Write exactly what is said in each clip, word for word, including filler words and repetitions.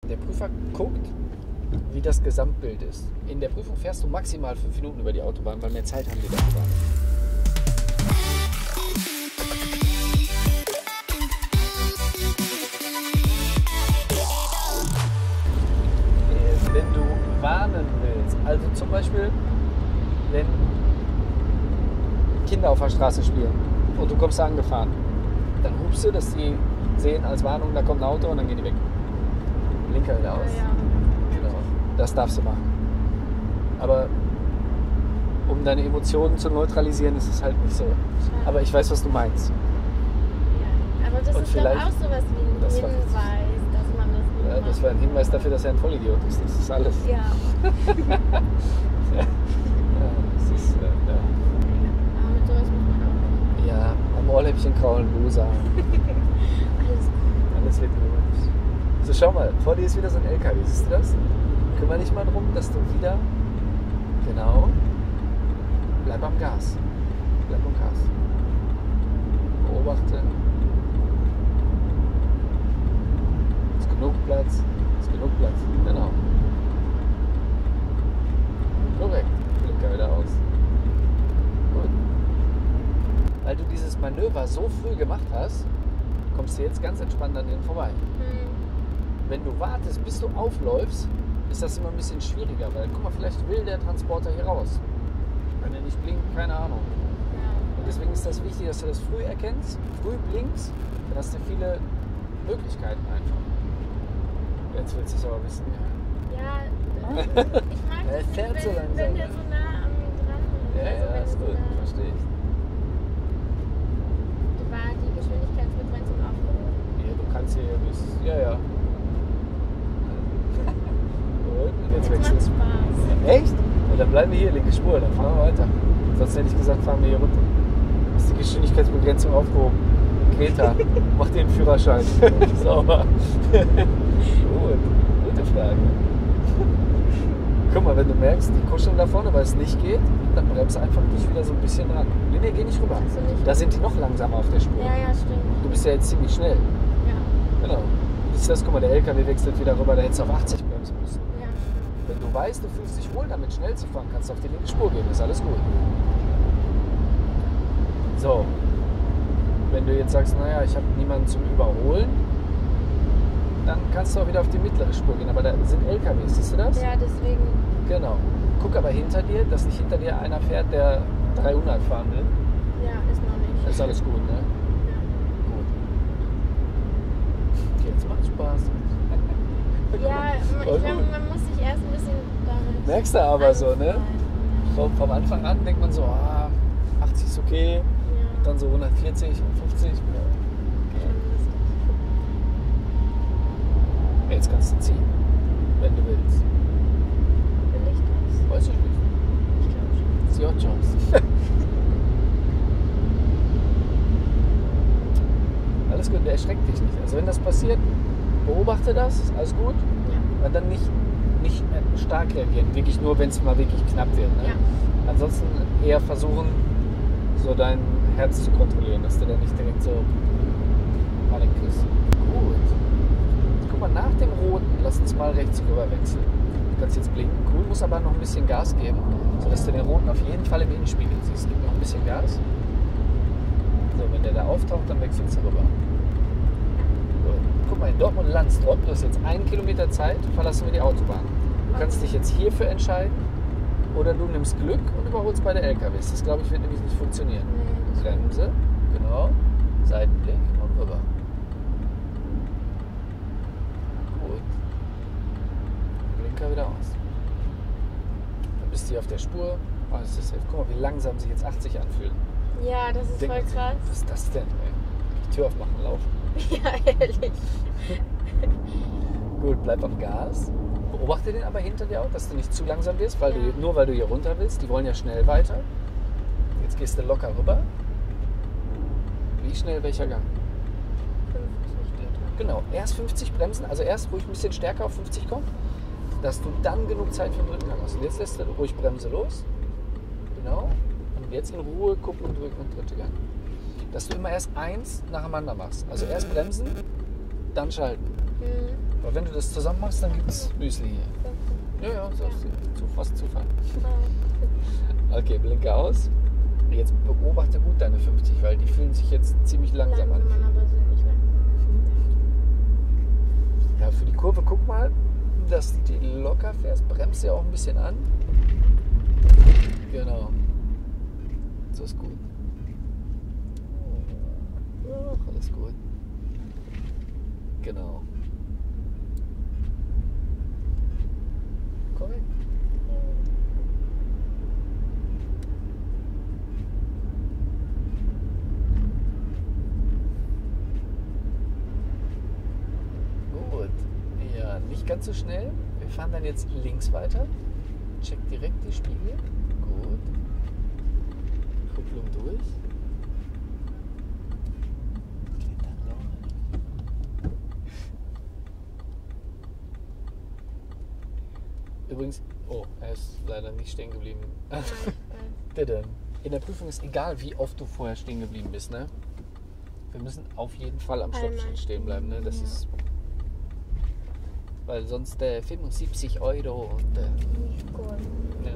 Der Prüfer guckt, wie das Gesamtbild ist. In der Prüfung fährst du maximal fünf Minuten über die Autobahn, weil mehr Zeit haben die da gar nicht. Wenn du warnen willst, also zum Beispiel, wenn Kinder auf der Straße spielen und du kommst da angefahren, dann hupst du, dass die sehen als Warnung, da kommt ein Auto und dann gehen die weg. Blinker wieder aus. Ja, ja. Genau. Das darfst du machen. Aber um deine Emotionen zu neutralisieren, ist es halt nicht so. Schade. Aber ich weiß, was du meinst. Ja. Aber das Und ist doch vielleicht- auch sowas wie ein das war- Hinweis, dass man das nicht Ja, das macht. war ein Hinweis dafür, dass er ein Vollidiot ist. Das ist alles. Ja. Ja, das ist, äh, ja. Aber mit sowas muss man auch. Ja, am Ohrläppchen kraulen, Loser. Alles gut. Alles wird gut. So, schau mal, vor dir ist wieder so ein L K W, siehst du das? Kümmere dich mal drum, dass du wieder, genau, bleib am Gas. Bleib am Gas. Beobachte. Ist genug Platz. Ist genug Platz. Genau. Korrekt. Blinker wieder aus. Gut. Weil du dieses Manöver so früh gemacht hast, kommst du jetzt ganz entspannt an denen vorbei. Hm. Wenn du wartest, bis du aufläufst, ist das immer ein bisschen schwieriger, weil guck mal, vielleicht will der Transporter hier raus. Wenn er nicht blinkt, keine Ahnung. Ja. Und deswegen ist das wichtig, dass du das früh erkennst, früh blinkst, dann hast du viele Möglichkeiten einfach. Jetzt willst du es aber wissen, ja. Ja, äh, ich mag Er das fährt nicht, so wenn, langsam, wenn ne? der so nah an mir dran ist. Ja, Also ja, wenn ist so gut, nah- verstehe ich. War die Geschwindigkeitsbegrenzung aufgehoben? Ja, du kannst hier bis. Ja, ja. Gut, und jetzt Jetzt macht wechselst du. Spaß. Echt? Ja, dann bleiben wir hier, linke Spur, dann fahren wir weiter. Sonst hätte ich gesagt, fahren wir hier runter. Ist die Geschwindigkeitsbegrenzung aufgehoben? Greta, mach dir einen Führerschein. Sauber. Gut, gute Frage. Guck mal, wenn du merkst, die kuscheln da vorne, weil es nicht geht, dann bremse einfach dich wieder so ein bisschen ran. Nee, nee, geh nicht rüber. Ach so, nicht Da sind die noch langsamer auf der Spur. Ja, ja, stimmt. Du bist ja jetzt ziemlich schnell. Ja, Genau. Siehst du das? Guck mal, der L K W wechselt wieder rüber, da hättest du auf achtzig bremsen müssen. ja. Wenn du weißt, du fühlst dich wohl damit, schnell zu fahren, kannst du auf die linke Spur gehen. Ist alles gut. So. Wenn du jetzt sagst, naja, ich habe niemanden zum Überholen, dann kannst du auch wieder auf die mittlere Spur gehen. Aber da sind L K Ws, siehst du das? Ja, deswegen. Genau. Guck aber hinter dir, dass nicht hinter dir einer fährt, der dreihundert fahren will. Ja, ist noch nicht. Das ist alles gut, ne? Ja. Gut. Okay, jetzt macht Spaß. Ja, ich Voll glaube, gut. man muss sich erst ein bisschen damit. Merkst du aber so, ne? anfreunden. So, vom Anfang an denkt man so, ah, achtzig ist okay, Ja. dann so hundertvierzig und fünfzig. Ja. Schon lustig. Jetzt kannst du ziehen, wenn du willst. Will ich das? Weiß ich nicht. Ich glaube schon. Das ist your choice. Alles gut, der erschreckt dich nicht. Also wenn das passiert, beobachte das, ist alles gut. Ja. Und dann nicht, nicht äh, stark reagieren, wirklich nur, wenn es mal wirklich knapp wird. Ne? Ja. Ansonsten eher versuchen, so dein Herz zu kontrollieren, dass du da nicht direkt so Panik kriegst. Gut. Guck mal, nach dem Roten, lass uns mal rechts rüber wechseln. Du kannst jetzt blinken. Grün muss aber noch ein bisschen Gas geben, sodass du den Roten auf jeden Fall im Innenspiegel siehst. Gib noch ein bisschen Gas. So, wenn der da auftaucht, dann wechselst du rüber. Gut. Guck mal, in Dortmund-Landstrop, du hast jetzt einen Kilometer Zeit, verlassen wir die Autobahn. Du kannst dich jetzt hierfür entscheiden oder du nimmst Glück und überholst beide L K Ws. Das, glaube ich, wird nämlich nicht funktionieren. Nee, das Bremse, genau, Seitenblick und rüber. Gut. Blinker wieder aus. Dann bist du hier auf der Spur. Oh, das ist, guck mal, wie langsam sich jetzt achtzig anfühlen. Ja, das ist Denk voll man sich, krass. Was ist das denn? Ey? Die Tür aufmachen, laufen. Ja, ehrlich. Gut, bleib am Gas. Beobachte den aber hinter dir auch, dass du nicht zu langsam wirst, weil Ja. du, nur weil du hier runter willst. Die wollen ja schnell weiter. Jetzt gehst du locker rüber. Wie schnell, welcher Gang? fünfzig steht da. Genau, erst fünfzig bremsen, also erst ruhig ein bisschen stärker auf fünfzig kommen, dass du dann genug Zeit für den dritten Gang hast. Und jetzt lässt du ruhig Bremse los. Genau. Und jetzt in Ruhe gucken und drücken und dritte Gang. Dass du immer erst eins nacheinander machst. Also erst bremsen, dann schalten. Mhm. Aber wenn du das zusammen machst, dann gibt es Müsli hier. Ja, ja, so ist zu, fast Zufall. Okay, Blinker aus. Jetzt beobachte gut deine fünfzig, weil die fühlen sich jetzt ziemlich langsam an. Langsam, aber sind nicht lang. Ja, für die Kurve guck mal, dass du die locker fährst. Bremst ja auch ein bisschen an. Genau. So ist gut. Oh, alles gut. Genau. Korrekt. Gut. Ja, nicht ganz so schnell. Wir fahren dann jetzt links weiter. Check direkt die Spiegel. Gut. Kupplung durch. Geht dann los. Übrigens, oh, er ist leider nicht stehen geblieben. In der Prüfung ist egal, wie oft du vorher stehen geblieben bist, ne? Wir müssen auf jeden Fall am Stoppschild stehen bleiben, ne? Das Ja. ist. Weil sonst äh, fünfundsiebzig Euro und. Äh, Nicht gut. ja,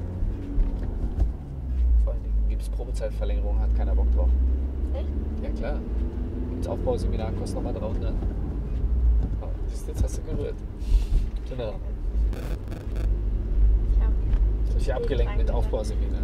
vor allen Dingen gibt es Probezeitverlängerung, hat keiner Bock drauf. Echt? Ja klar. Gibt es Aufbauseminar, kostet nochmal dreihundert. Oh, jetzt hast du gerührt. Genau. Ich hab. Ich habe dich abgelenkt mit Aufbauseminar.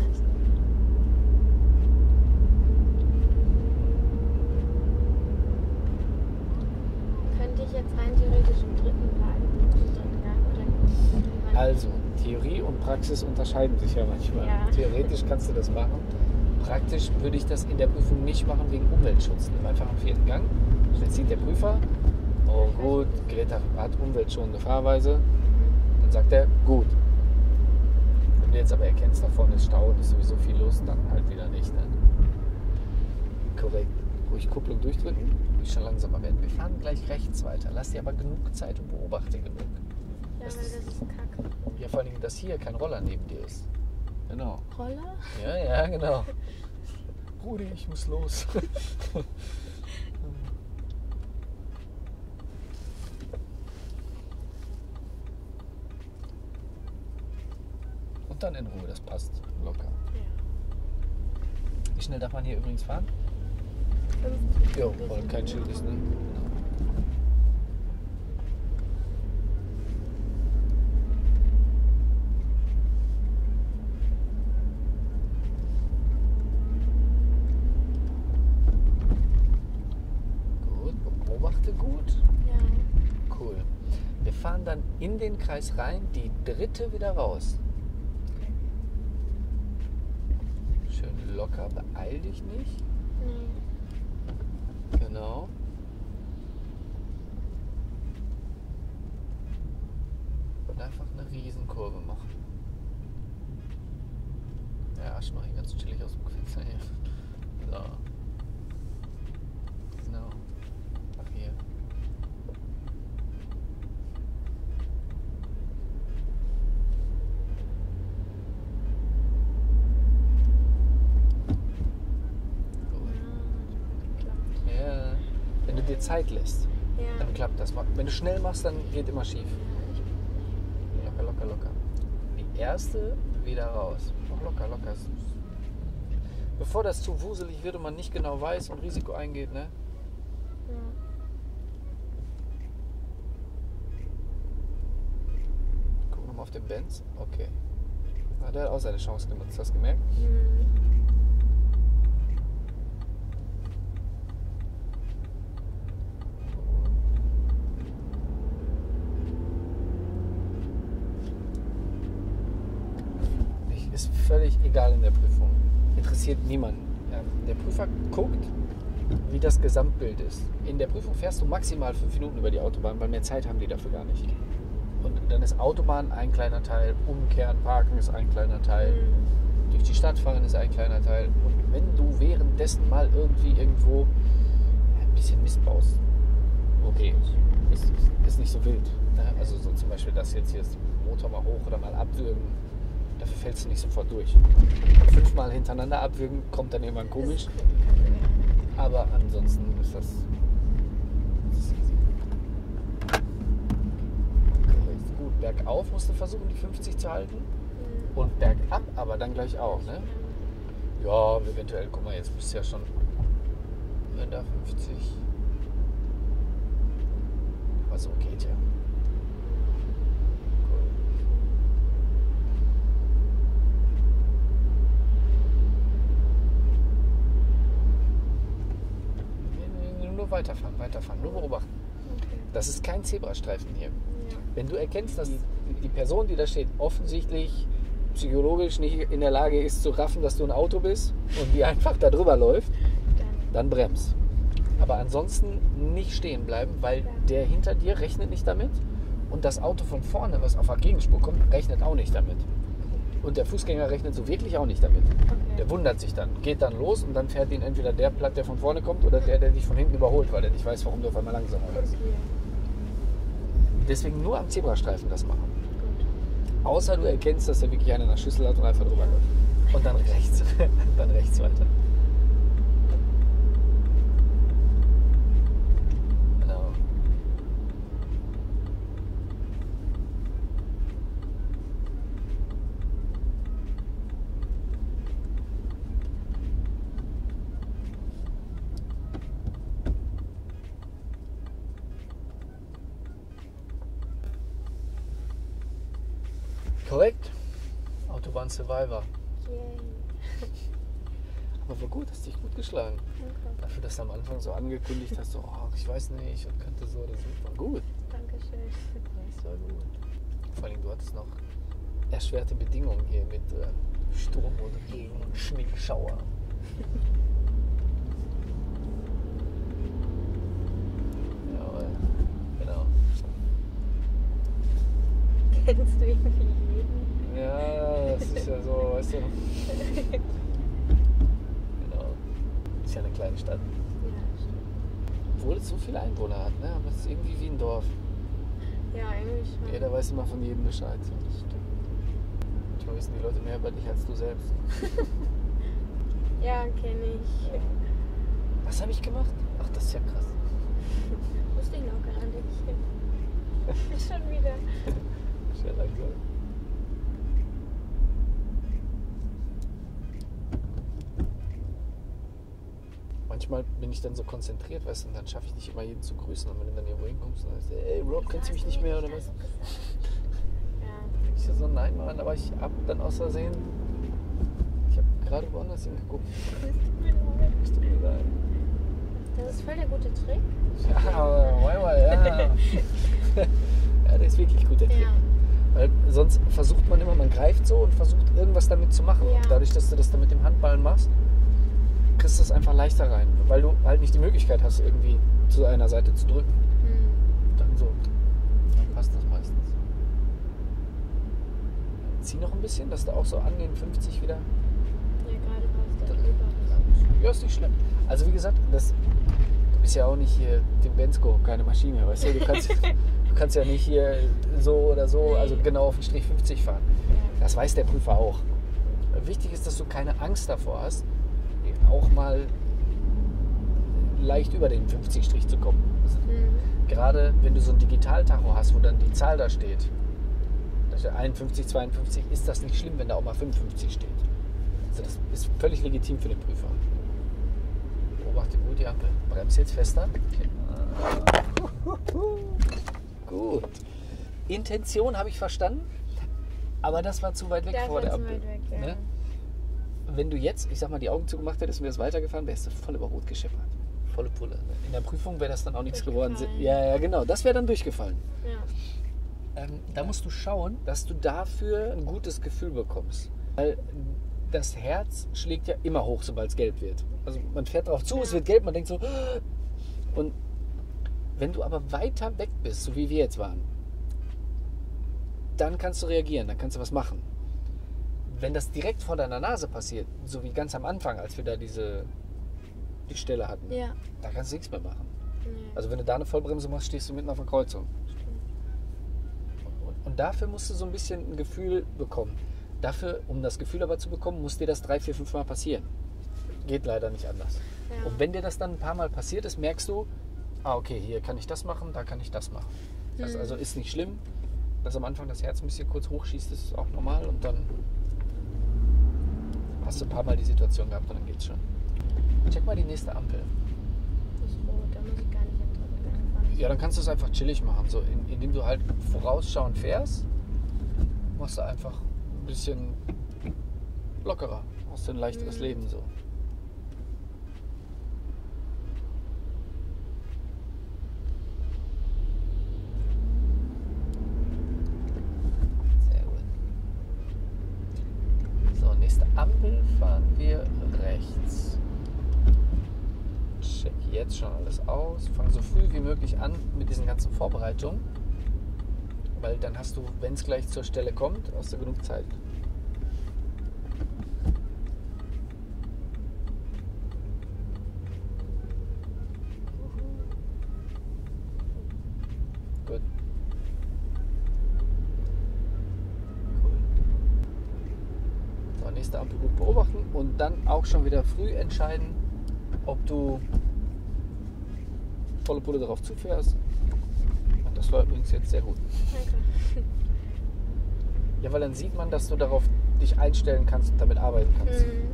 Könnte ich jetzt rein theoretisch im dritten bleiben? Im dritten Gang oder? Also, Theorie und Praxis unterscheiden sich ja manchmal. Ja. Theoretisch kannst du das machen. Praktisch würde ich das in der Prüfung nicht machen wegen Umweltschutz. Nimm einfach am vierten Gang. Schnell zieht der Prüfer. Oh gut, Greta hat umweltschonende Fahrweise. Dann sagt er, gut. Wenn du jetzt aber erkennst, da vorne ist Stau und ist sowieso viel los, dann halt wieder nicht. Ne? Korrekt. Ruhig Kupplung durchdrücken, nicht schon langsamer werden. Wir fahren gleich rechts weiter. Lass dir aber genug Zeit und beobachte genug. Ja, weil das ist kacke. Ja, vor allem, dass hier kein Roller neben dir ist. Genau. Roller? Ja, ja, genau. Rudi, ich muss los. Und dann in Ruhe, das passt locker. Ja. Wie schnell darf man hier übrigens fahren? fünfzig. Jo, weil kein Schild ist, ne? Genau. Gut, beobachte gut. Ja. Cool. Wir fahren dann in den Kreis rein, die dritte wieder raus. Schön locker, beeil dich nicht. Nee. Genau. Und einfach eine Riesenkurve machen. Ja, Arsch mach ich ganz chillig aus dem Fenster hier. So. Genau. Ach hier. Ja, wenn du dir Zeit lässt, Ja. dann klappt das. Wenn du schnell machst, dann geht immer schief. Locker, locker, locker. Die erste wieder raus. Noch locker, locker. Bevor das zu wuselig wird und man nicht genau weiß und Risiko eingeht, ne? Ja. Guck nochmal auf den Benz. Okay. Na, der hat auch seine Chance genutzt. Hast du gemerkt? Mhm. Ist völlig egal in der Prüfung. Interessiert niemanden. Ja, der Prüfer guckt, wie das Gesamtbild ist. In der Prüfung fährst du maximal fünf Minuten über die Autobahn, weil mehr Zeit haben die dafür gar nicht. Und dann ist Autobahn ein kleiner Teil, Umkehren, Parken ist ein kleiner Teil, Mhm. durch die Stadt fahren ist ein kleiner Teil. Und wenn du währenddessen mal irgendwie irgendwo ein bisschen Mist baust, okay, ist, ist nicht so wild. Ne? Also so zum Beispiel das jetzt hier ist Motor mal hoch oder mal abwürgen. Dafür fällst du nicht sofort durch. Fünfmal hintereinander abwürgen kommt dann irgendwann komisch. Aber ansonsten ist das, das ist easy. bergauf musst du versuchen, die fünfzig zu halten. Mhm. Und bergab aber dann gleich auch, ne? Ja, eventuell, guck mal, jetzt bist du ja schon, wenn da fünfzig. Aber so geht ja. Cool. Nee, nee, nur weiterfahren, weiterfahren, nur beobachten. Okay. Das ist kein Zebrastreifen hier. Ja. Wenn du erkennst, dass die Person, die da steht, offensichtlich psychologisch nicht in der Lage ist zu raffen, dass du ein Auto bist und die einfach da drüber läuft, Dann. dann bremst. Aber ansonsten nicht stehen bleiben, weil Ja. der hinter dir rechnet nicht damit und das Auto von vorne, was auf der Gegenspur kommt, rechnet auch nicht damit. Und der Fußgänger rechnet so wirklich auch nicht damit. Okay. Der wundert sich dann, geht dann los und dann fährt ihn entweder der platt, der von vorne kommt, oder der, der dich von hinten überholt, weil er nicht weiß, warum du auf einmal langsamer wirst. Okay. Deswegen nur am Zebrastreifen das machen. Gut. Außer du erkennst, dass er wirklich einen in der Schüssel hat und einfach drüber läuft. Und dann rechts. Dann rechts weiter. Genau. Korrekt. Autobahn Survivor. Yay. Aber war gut, hast dich gut geschlagen. Danke. Dafür, dass du am Anfang so angekündigt hast, so, oh, ich weiß nicht und könnte so oder so. War gut. Dankeschön. Das war gut. Vor allem, du hattest noch erschwerte Bedingungen hier mit äh, Sturm und Regen und Schneeschauer. Jawohl. Genau. Kennst du irgendwie jeden? Ja, das ist ja so, weißt du. Genau. Ist ja eine kleine Stadt. Ja, stimmt. Obwohl es so viele Einwohner hat, ne? Aber es ist irgendwie wie ein Dorf. Ja, irgendwie schon. Jeder weiß immer von jedem Bescheid. Stimmt. Manchmal wissen die Leute mehr über dich als du selbst. Ja, kenne ich. Ja. Was habe ich gemacht? Ach, das ist ja krass. Wusste ich noch gar nicht. Schon wieder. Sehr langsam. Manchmal bin ich dann so konzentriert, weißt du, und dann schaffe ich nicht immer jeden zu grüßen. Und wenn du dann irgendwo hinkommst, dann sagst du, ey Rob, kennst du mich nicht mehr oder was? Ja. Ich so, nein, Mann, aber ich hab dann aus Versehen, ich habe gerade woanders hingeguckt. Das tut mir leid. Das tut mir leid. Das ist voll der gute Trick. Ja, aber, mal, ja. Ja, der ist wirklich gut, der Trick. Ja. Weil sonst versucht man immer, man greift so und versucht irgendwas damit zu machen. Ja. Und dadurch, dass du das dann mit dem Handballen machst, kriegst du es einfach leichter rein. Weil du halt nicht die Möglichkeit hast, irgendwie zu einer Seite zu drücken. Hm. Dann so. Dann passt das meistens. Zieh noch ein bisschen, dass du auch so an den fünfzig wieder. Ja, gerade war es da drüber. Ja, ist nicht schlimm. Also wie gesagt, das, du bist ja auch nicht hier Tim Bensko, keine Maschine, weißt du? Du kannst, du kannst ja nicht hier so oder so, Nee. also genau auf den Strich fünfzig fahren. Ja. Das weiß der Prüfer auch. Wichtig ist, dass du keine Angst davor hast, auch mal leicht über den fünfzig Strich zu kommen. Also Hm. gerade wenn du so ein Digitaltacho hast, wo dann die Zahl da steht, da steht einundfünfzig, zweiundfünfzig, ist das nicht schlimm, wenn da auch mal fünfundfünfzig steht. Also das ist völlig legitim für den Prüfer. Beobachte gut die Ampel. Bremst jetzt fester. Gut. Intention habe ich verstanden, aber das war zu weit weg Das vor war der zu Ampel. weit weg, ja. Ne? Wenn du jetzt, ich sag mal, die Augen zugemacht hättest und wärst weitergefahren, wärst du voll über Rot gescheppert. Volle Pulle. In der Prüfung wäre das dann auch nichts geworden. Durchgefallen. Ja, ja, genau. Das wäre dann durchgefallen. Ja. Ähm, da musst du schauen, dass du dafür ein gutes Gefühl bekommst. Weil das Herz schlägt ja immer hoch, sobald es gelb wird. Also man fährt drauf zu, Ja. es wird gelb, man denkt so. Und wenn du aber weiter weg bist, so wie wir jetzt waren, dann kannst du reagieren, dann kannst du was machen. Wenn das direkt vor deiner Nase passiert, so wie ganz am Anfang, als wir da diese die Stelle hatten, Ja. da kannst du nichts mehr machen. Nee. Also wenn du da eine Vollbremse machst, stehst du mitten auf der Kreuzung. Stimmt. Und, und dafür musst du so ein bisschen ein Gefühl bekommen. Dafür, um das Gefühl aber zu bekommen, muss dir das drei, vier, fünf Mal passieren. Geht leider nicht anders. Ja. Und wenn dir das dann ein paar Mal passiert ist, merkst du, ah okay, hier kann ich das machen, da kann ich das machen. Das Mhm. also ist nicht schlimm. dass am Anfang das Herz ein bisschen kurz hochschießt, das ist auch normal und dann hast du ein paar Mal die Situation gehabt und dann geht's schon. Check mal die nächste Ampel. Das ist rot, da muss ich gar nicht hinterher. Ja, dann kannst du es einfach chillig machen, so in, indem du halt vorausschauend fährst, machst du einfach ein bisschen lockerer, hast du ein leichteres Mhm. Leben so. Sehr gut. So, nächste Ampel fahren wir rechts. Check jetzt schon alles aus. Fang so früh wie möglich an mit diesen ganzen Vorbereitungen. Weil dann hast du, wenn es gleich zur Stelle kommt, hast du genug Zeit. Gut. Cool. So, nächste Ampel gut beobachten und dann auch schon wieder früh entscheiden, ob du volle Pulle darauf zufährst. Und das war übrigens jetzt sehr gut. Danke. Ja, weil dann sieht man, dass du darauf dich einstellen kannst und damit arbeiten kannst. Mhm.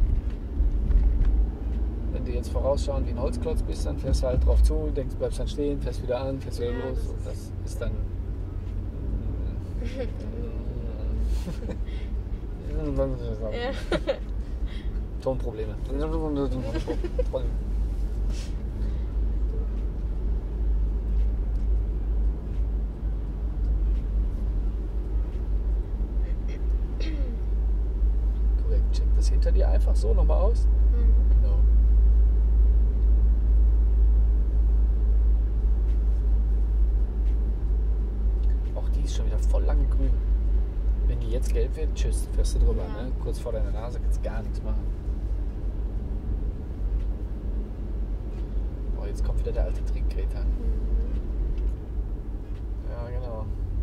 Wenn du jetzt vorausschauend wie ein Holzklotz bist, dann fährst du halt drauf zu, denkst, bleibst dann stehen, fährst wieder an, fährst wieder Ja, los. das Und das ist dann. Ja. Tonprobleme. Korrekt, check das hinter dir einfach so nochmal aus. Mhm. Genau. Auch die ist schon wieder voll lange grün. Wenn die jetzt gelb wird, tschüss, fährst du drüber. Ja. Ne? Kurz vor deiner Nase kannst gar nichts machen. Oh, jetzt kommt wieder der alte Trick, Greta. Ja, genau.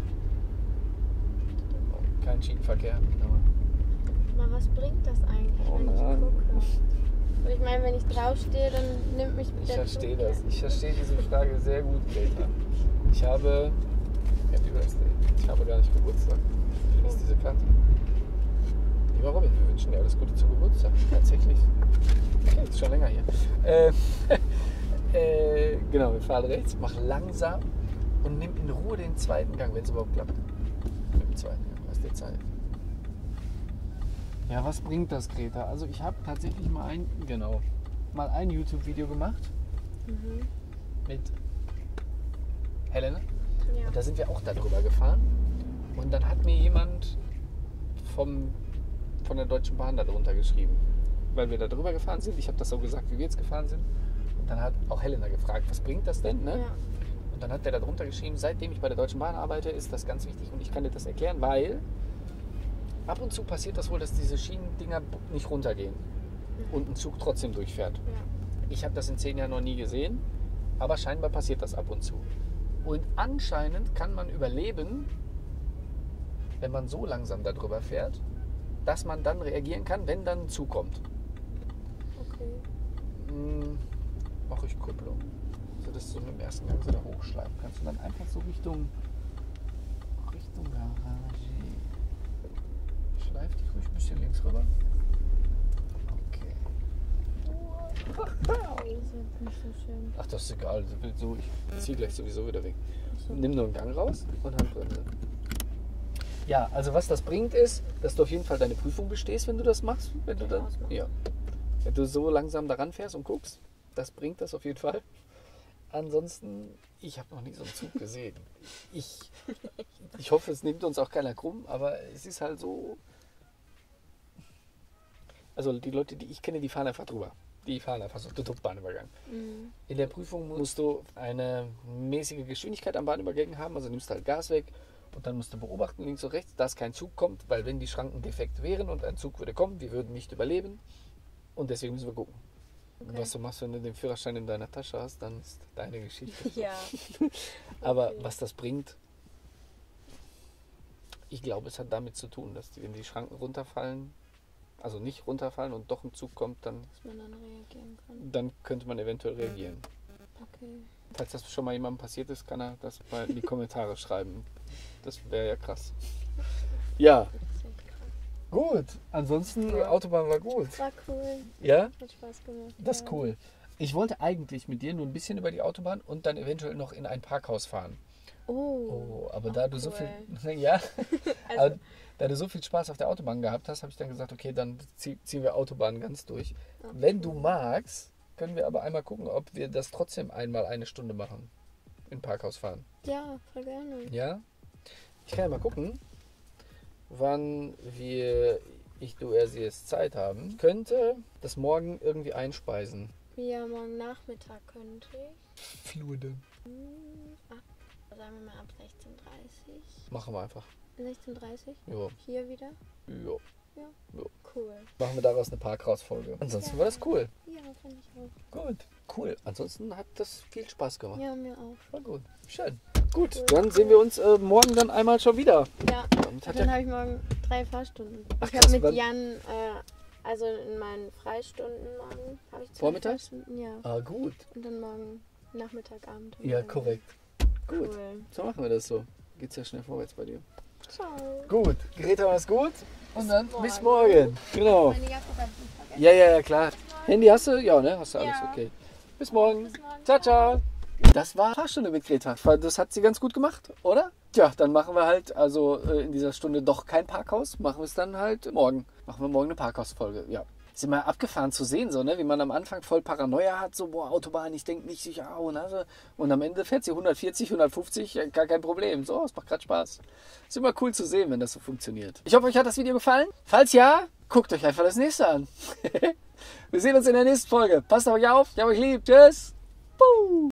Kein Schienenverkehr. Aber Aber was bringt das eigentlich, Oh wenn ich nein. gucke? Und ich meine, wenn ich draufstehe, dann nimmt mich ich der verstehe Zug das. ja. Ich verstehe diese Frage sehr gut, Greta. Ich habe. Happy Birthday. Ich habe gar nicht Geburtstag. Hier ist diese Karte. Lieber Robin, wir wünschen dir alles Gute zum Geburtstag. Tatsächlich. Okay, ist schon länger hier. Äh, äh, genau, wir fahren rechts, mach langsam und nimm in Ruhe den zweiten Gang, wenn es überhaupt klappt. Mit dem zweiten Gang, hast du Zeit. Ja, was bringt das, Greta? Also ich habe tatsächlich mal ein, genau, mal ein YouTube-Video gemacht Mhm. mit Helena. Ja. Und da sind wir auch darüber gefahren. Und dann hat mir jemand vom, von der Deutschen Bahn darunter geschrieben. Weil wir da drüber gefahren sind. Ich habe das so gesagt, wie wir jetzt gefahren sind. Und dann hat auch Helena gefragt, was bringt das denn? Ne? Ja. Und dann hat der darunter geschrieben, seitdem ich bei der Deutschen Bahn arbeite, ist das ganz wichtig. Und ich kann dir das erklären, weil ab und zu passiert das wohl, dass diese Schienendinger nicht runtergehen. Und ein Zug trotzdem durchfährt. Ja. Ich habe das in zehn Jahren noch nie gesehen, aber scheinbar passiert das ab und zu. Und anscheinend kann man überleben, wenn man so langsam darüber fährt, dass man dann reagieren kann, wenn dann ein Zug kommt. Okay. Hm, mache ich Kupplung, sodass du mit dem ersten Gang so da hochschleifen kannst und dann einfach so Richtung, Richtung Garage. Schleif dich ruhig ein bisschen links rüber. Okay. Das ist jetzt nicht so schön. Ach, das ist egal. So, ich ziehe gleich sowieso wieder weg. Ach so. Nimm nur einen Gang raus und Handbremse. Ja, also was das bringt ist, dass du auf jeden Fall deine Prüfung bestehst, wenn du das machst. Wenn du, dann, Ausmachen. ja. Wenn du so langsam daran fährst und guckst, das bringt das auf jeden Fall. Ansonsten, ich habe noch nie so einen Zug gesehen. Ich, ich hoffe, es nimmt uns auch keiner krumm, aber es ist halt so. Also die Leute, die ich kenne, die fahren einfach drüber. Die fahren einfach so den Bahnübergang. Mhm. In der Prüfung musst du eine mäßige Geschwindigkeit am Bahnübergang haben, also nimmst halt Gas weg und dann musst du beobachten, links und rechts, dass kein Zug kommt, weil wenn die Schranken defekt wären und ein Zug würde kommen, wir würden nicht überleben und deswegen müssen wir gucken. Okay. Und was du machst, wenn du den Führerschein in deiner Tasche hast, dann ist deine Geschichte. Ja. Aber Okay. was das bringt, ich glaube, es hat damit zu tun, dass die, wenn die Schranken runterfallen, also nicht runterfallen und doch ein Zug kommt, dann, Dass man dann reagieren kann. dann könnte man eventuell reagieren. Okay. Falls das schon mal jemandem passiert ist, kann er das mal in die Kommentare schreiben. Das wäre ja krass. Ja, Das ist echt krass. gut. Ansonsten, die Autobahn war gut. War cool. Ja? Hat Spaß gemacht. Das ja. ist cool. Ich wollte eigentlich mit dir nur ein bisschen über die Autobahn und dann eventuell noch in ein Parkhaus fahren. Oh. Oh, aber da du so viel, cool. ja, Also, aber da du so viel Spaß auf der Autobahn gehabt hast, habe ich dann gesagt, okay, dann zieh, ziehen wir Autobahn ganz durch. okay. Wenn du magst, können wir aber einmal gucken, ob wir das trotzdem einmal eine Stunde machen. In Parkhaus fahren. Ja, voll gerne. Ja? Ich kann ja mal gucken, wann wir, ich, du, er, sie es Zeit haben. Könnte das morgen irgendwie einspeisen. Ja, morgen Nachmittag könnte ich. Flur denn? Hm, ab, sagen wir mal ab sechzehn Uhr dreißig. Machen wir einfach. sechzehn Uhr dreißig? Jo. Hier wieder? Jo. Ja. Jo. Cool. Machen wir daraus eine Parkhausfolge. Ansonsten Ja. war das cool. Ja, finde ich auch. Gut. Cool. Ansonsten hat das viel Spaß gemacht. Ja, mir auch. War gut. Schön. Gut, Cool. dann sehen wir uns äh, morgen dann einmal schon wieder. Ja, Damit hat dann er, habe ich morgen drei Fahrstunden. Ach, Ich krass, habe mit wann- Jan, äh, also in meinen Freistunden morgen, habe ich zwei Vormittags? Fahrstunden. Ja. ah, gut. Und dann morgen Nachmittag, Abend. Ja, korrekt. Gut. Cool. So machen wir das so. Geht's ja schnell vorwärts bei dir. Ciao. Gut. Greta, mach's gut. Und dann morgen. bis morgen. Genau. Meine Jacke darf ich nicht vergessen. Ja, ja, ja, klar. Handy hast du? Ja, ne? Hast du alles? Ja. Okay. Bis morgen. Bis morgen. Ciao, ciao. Das war Fahrstunde mit Greta. Das hat sie ganz gut gemacht, oder? Tja, dann machen wir halt also äh, in dieser Stunde doch kein Parkhaus. Machen wir es dann halt morgen. Machen wir morgen eine Parkhausfolge, ja. Ist immer abgefahren zu sehen, so, ne? Wie man am Anfang voll Paranoia hat, so, boah, Autobahn, ich denke nicht sicher, oh, ne? Und am Ende fährt sie hundertvierzig, hundertfünfzig, ja, gar kein Problem. So, es macht gerade Spaß. Ist immer cool zu sehen, wenn das so funktioniert. Ich hoffe, euch hat das Video gefallen. Falls ja, guckt euch einfach das nächste an. Wir sehen uns in der nächsten Folge. Passt auf euch auf. Ich hab euch lieb. Tschüss. Puh.